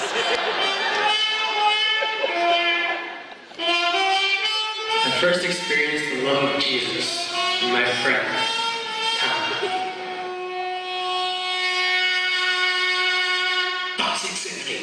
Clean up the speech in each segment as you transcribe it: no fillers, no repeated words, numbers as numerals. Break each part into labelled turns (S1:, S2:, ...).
S1: I first experienced the love of Jesus in my friend, Tom. Toxic Symphony.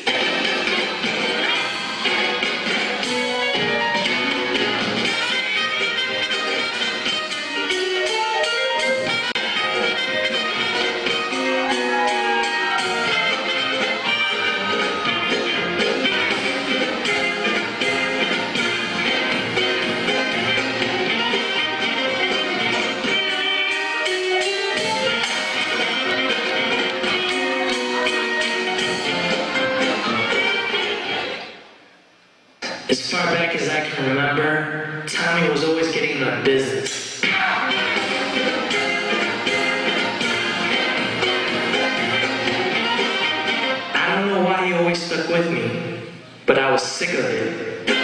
S1: As far back as I can remember, Tommy was always getting in my business. I don't know why he always stuck with me, but I was sick of it.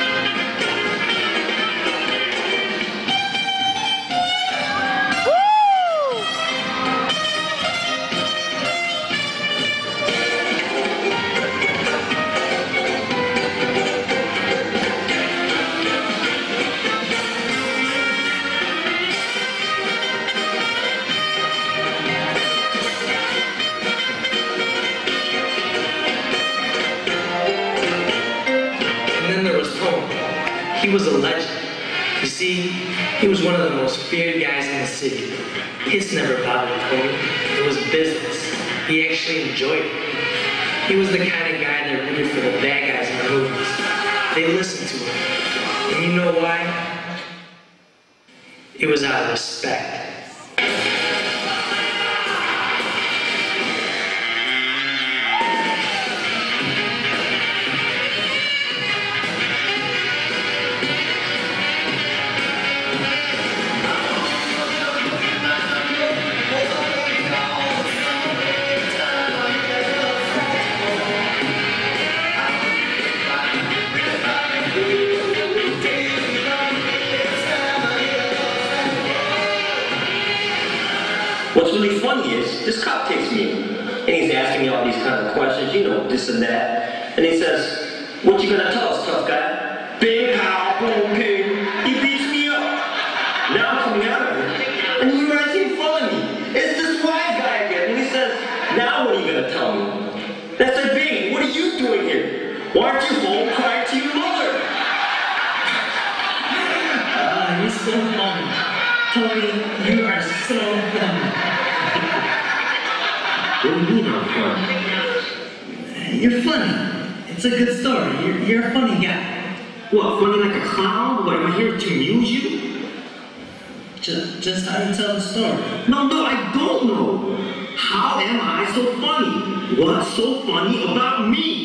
S1: He was a legend. You see, he was one of the most feared guys in the city. His never bothered Tony. It was business. He actually enjoyed it. He was the kind of guy that rooted for the bad guys in the movies. They listened to him. And you know why? It was out of respect.
S2: What's really funny is, this cop takes me in, and he's asking me all these kinds of questions, you know, this and that. And he says, "What you gonna tell us, tough guy?" Big pow, boom, ping. He beats me up. Now I'm coming out of it, and he's right in front of me. It's this wise guy again, and he says, "Now what are you gonna tell me?" And I said, "Bing, what are you doing here? Why aren't you home crying to your mother?"
S1: You're so funny. Tony, you are so funny.
S2: What do you mean I'm funny?
S1: You're funny. It's a good story. You're a funny guy.
S2: What, funny like a clown? What, am I here to amuse you?
S1: Just how you tell the story.
S2: No, I don't know. How am I so funny? What's so funny about me?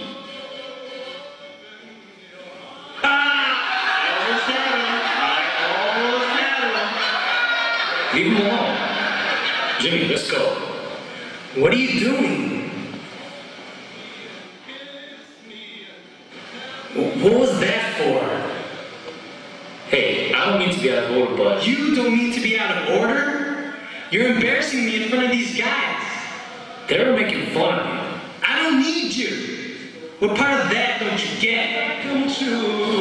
S1: Leave him alone. Jimmy, let's go. What are you doing? What was that for? Hey, I don't mean to be out of order, but... You don't mean to be out of order? You're embarrassing me in front of these guys. They were making fun of me. I don't need you. What part of that don't you get? Don't you?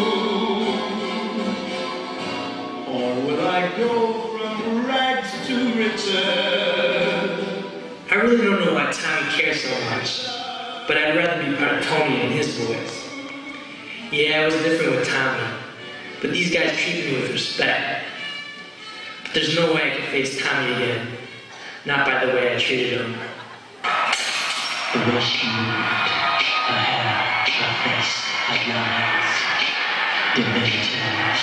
S1: Or will I go from rags to riches? I really don't know why Tommy cares so much, but I'd rather be part of Tony and his boys. Yeah, I was different with Tommy, but these guys treat me with respect. But there's no way I can face Tommy again, not by the way I treated him.
S3: The rescue touch, the hair, the face, the eyes, the vintage.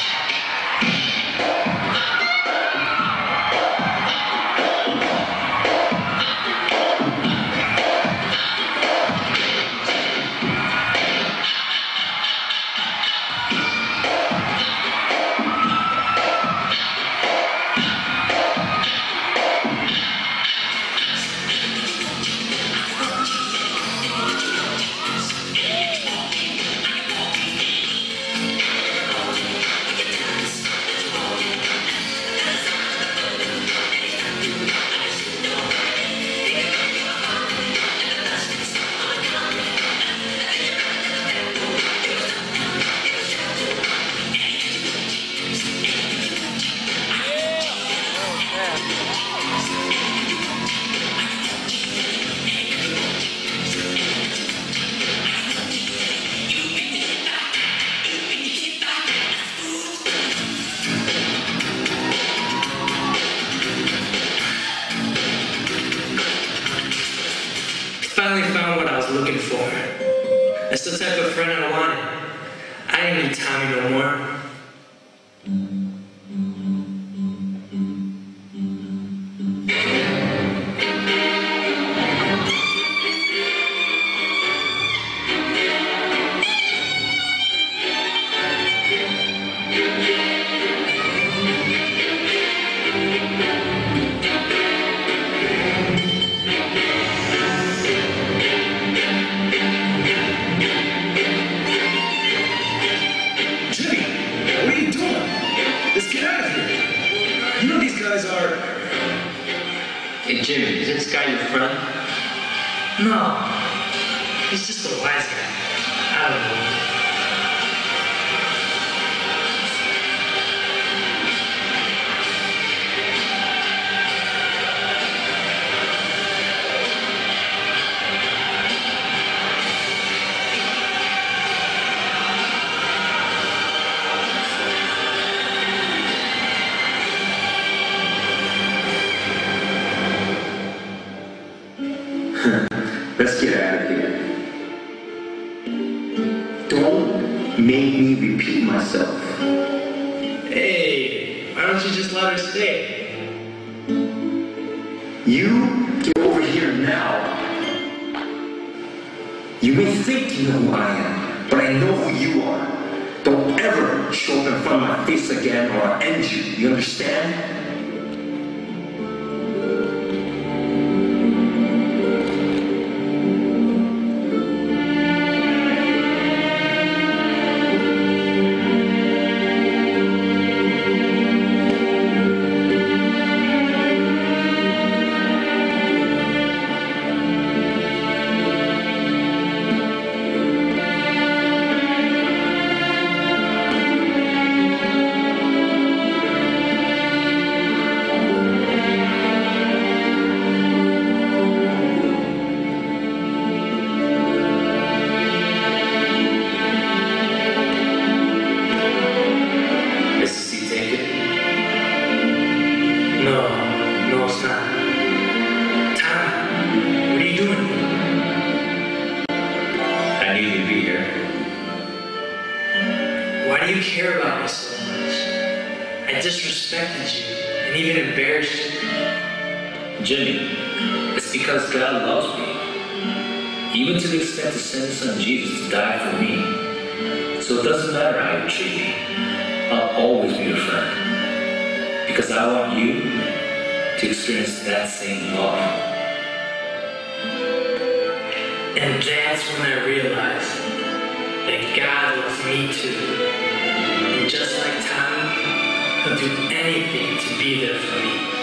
S1: That's the type of friend I wanted. I didn't need Tommy no more.
S2: Hey Jimmy, is this guy your friend?
S1: No, he's just a wise guy. I don't know.
S2: Let's get out of here. Don't make me repeat myself.
S1: Hey, why don't you just let her stay?
S2: You get over here now. You may think you know who I am, but I know who you are. Don't ever show up in front of my face again or I'll end you. You understand?
S1: No, it's not. Tom, what are you doing here?
S2: I knew you'd be here.
S1: Why do you care about me so much? I disrespected you and even embarrassed you.
S2: Jimmy, it's because God loves me. Even to the extent to send His Son Jesus to die for me. So it doesn't matter how you treat me. I'll always be your friend. Because I want you to experience that same love.
S1: And that's when I realized that God loves me too. And just like Tommy, he'll do anything to be there for me.